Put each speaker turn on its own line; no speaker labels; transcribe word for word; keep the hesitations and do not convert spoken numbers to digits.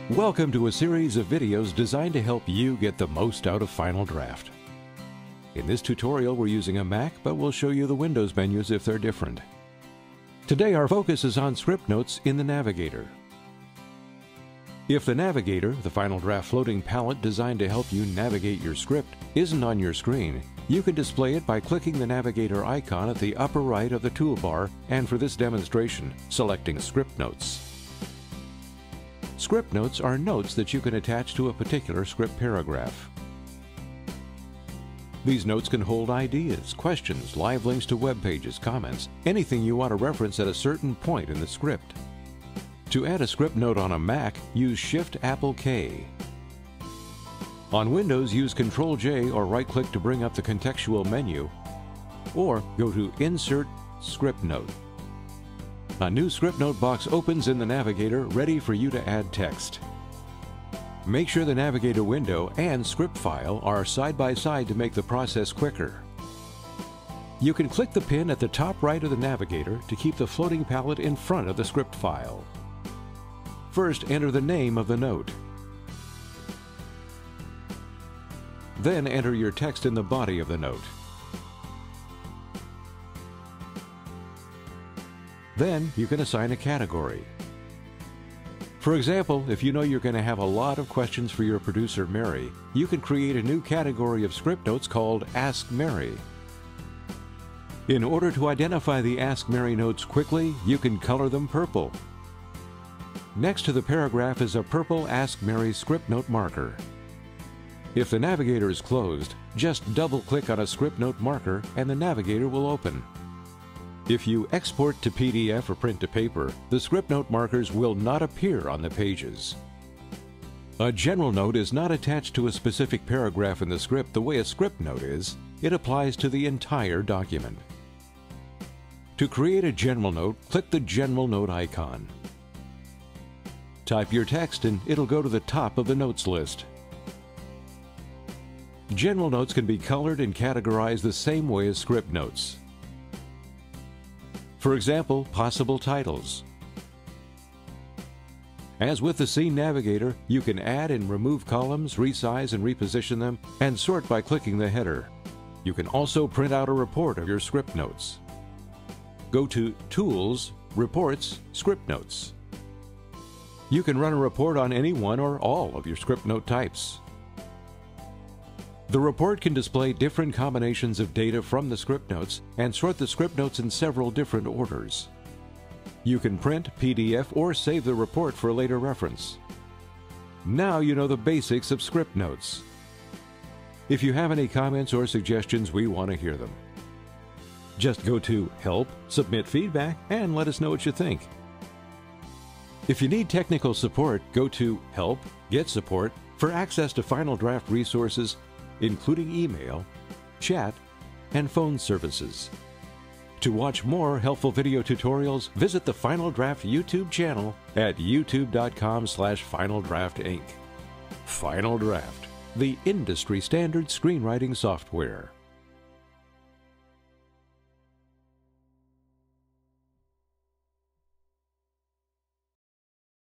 Welcome to a series of videos designed to help you get the most out of Final Draft. In this tutorial we're using a Mac, but we'll show you the Windows menus if they're different. Today our focus is on script notes in the Navigator. If the Navigator, the Final Draft floating palette designed to help you navigate your script, isn't on your screen, you can display it by clicking the Navigator icon at the upper right of the toolbar, and for this demonstration, selecting Script Notes. Script notes are notes that you can attach to a particular script paragraph. These notes can hold ideas, questions, live links to web pages, comments, anything you want to reference at a certain point in the script. To add a script note on a Mac, use Shift Apple K. On Windows, use Control J or right-click to bring up the contextual menu, or go to Insert Script Note. A new script note box opens in the Navigator, ready for you to add text. Make sure the Navigator window and script file are side by side to make the process quicker. You can click the pin at the top right of the Navigator to keep the floating palette in front of the script file. First, enter the name of the note. Then enter your text in the body of the note. Then you can assign a category. For example, if you know you're going to have a lot of questions for your producer Mary, you can create a new category of script notes called Ask Mary. In order to identify the Ask Mary notes quickly, you can color them purple. Next to the paragraph is a purple Ask Mary script note marker. If the Navigator is closed, just double-click on a script note marker and the Navigator will open. If you export to P D F or print to paper, the script note markers will not appear on the pages. A general note is not attached to a specific paragraph in the script the way a script note is. It applies to the entire document. To create a general note, click the General Note icon. Type your text and it'll go to the top of the notes list. General notes can be colored and categorized the same way as script notes. For example, possible titles. As with the Scene Navigator, you can add and remove columns, resize and reposition them, and sort by clicking the header. You can also print out a report of your script notes. Go to Tools, Reports, Script Notes. You can run a report on any one or all of your script note types. The report can display different combinations of data from the script notes and sort the script notes in several different orders. You can print, P D F, or save the report for later reference. Now you know the basics of script notes. If you have any comments or suggestions, we want to hear them. Just go to Help, Submit Feedback, and let us know what you think. If you need technical support, go to Help, Get Support for access to Final Draft resources, including email, chat, and phone services. To watch more helpful video tutorials, visit the Final Draft YouTube channel at youtube dot com slash Final Draft Inc. Final Draft, the industry standard screenwriting software.